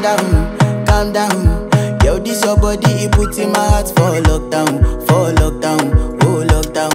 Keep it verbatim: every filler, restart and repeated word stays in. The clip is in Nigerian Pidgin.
down, calm down. Yo, this your body, it puts in my heart for lockdown,